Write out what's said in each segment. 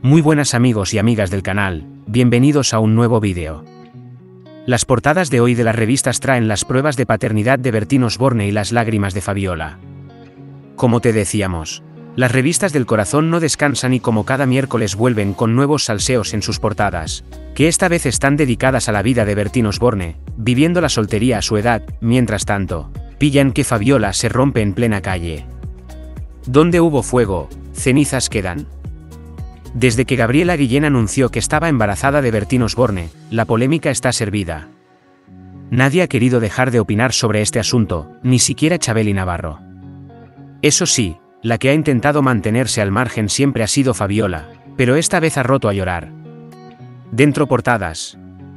Muy buenas amigos y amigas del canal, bienvenidos a un nuevo vídeo. Las portadas de hoy de las revistas traen las pruebas de paternidad de Bertín Osborne y las lágrimas de Fabiola. Como te decíamos, las revistas del corazón no descansan y como cada miércoles vuelven con nuevos salseos en sus portadas, que esta vez están dedicadas a la vida de Bertín Osborne, viviendo la soltería a su edad. Mientras tanto, pillan que Fabiola se rompe en plena calle. Donde hubo fuego, cenizas quedan. Desde que Gabriela Guillén anunció que estaba embarazada de Bertín Osborne, la polémica está servida. Nadie ha querido dejar de opinar sobre este asunto, ni siquiera Chabeli Navarro. Eso sí, la que ha intentado mantenerse al margen siempre ha sido Fabiola, pero esta vez ha roto a llorar. Dentro portadas.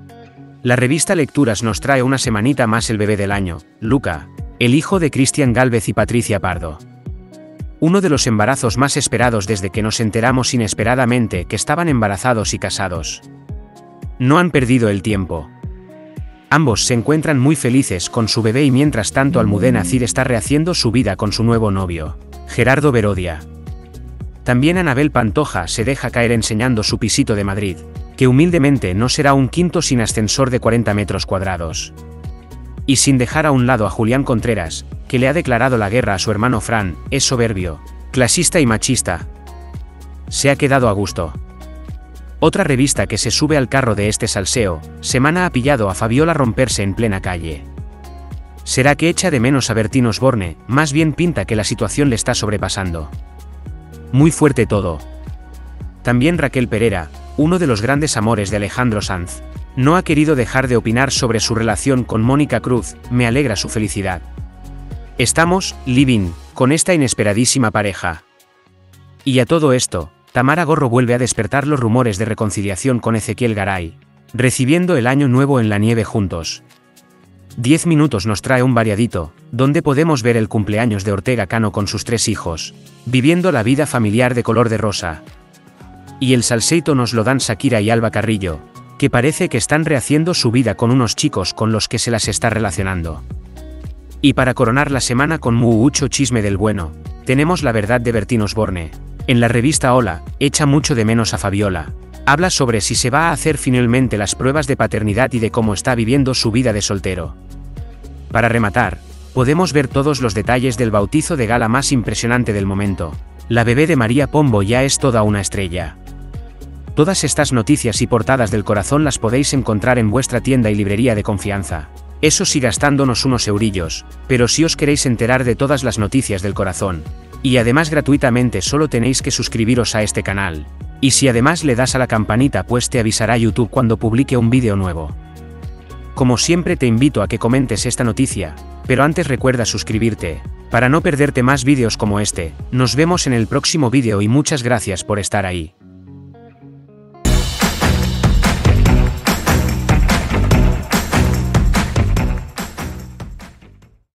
La revista Lecturas nos trae una semanita más el bebé del año, Luca, el hijo de Cristian Gálvez y Patricia Pardo. Uno de los embarazos más esperados desde que nos enteramos inesperadamente que estaban embarazados y casados. No han perdido el tiempo. Ambos se encuentran muy felices con su bebé y mientras tanto Almudena Cid está rehaciendo su vida con su nuevo novio, Gerardo Berodia. También Anabel Pantoja se deja caer enseñando su pisito de Madrid, que humildemente no será un quinto sin ascensor de 40 metros cuadrados. Y sin dejar a un lado a Julián Contreras, que le ha declarado la guerra a su hermano Fran, es soberbio, clasista y machista. Se ha quedado a gusto. Otra revista que se sube al carro de este salseo, Semana ha pillado a Fabiola romperse en plena calle. ¿Será que echa de menos a Bertín Osborne? Más bien pinta que la situación le está sobrepasando. Muy fuerte todo. También Raquel Pereira, uno de los grandes amores de Alejandro Sanz, no ha querido dejar de opinar sobre su relación con Mónica Cruz. Me alegra su felicidad. Estamos living con esta inesperadísima pareja. Y a todo esto, Tamara Gorro vuelve a despertar los rumores de reconciliación con Ezequiel Garay, recibiendo el año nuevo en la nieve juntos. 10 minutos nos trae un variadito, donde podemos ver el cumpleaños de Ortega Cano con sus 3 hijos, viviendo la vida familiar de color de rosa. Y el salseito nos lo dan Shakira y Alba Carrillo, que parece que están rehaciendo su vida con unos chicos con los que se las está relacionando. Y para coronar la semana con mucho chisme del bueno, tenemos la verdad de Bertín Osborne. En la revista Hola, echa mucho de menos a Fabiola. Habla sobre si se va a hacer finalmente las pruebas de paternidad y de cómo está viviendo su vida de soltero. Para rematar, podemos ver todos los detalles del bautizo de gala más impresionante del momento. La bebé de María Pombo ya es toda una estrella. Todas estas noticias y portadas del corazón las podéis encontrar en vuestra tienda y librería de confianza. Eso sí, gastándonos unos eurillos, pero si os queréis enterar de todas las noticias del corazón, y además gratuitamente, solo tenéis que suscribiros a este canal. Y si además le das a la campanita, pues te avisará YouTube cuando publique un vídeo nuevo. Como siempre te invito a que comentes esta noticia, pero antes recuerda suscribirte, para no perderte más vídeos como este. Nos vemos en el próximo vídeo y muchas gracias por estar ahí.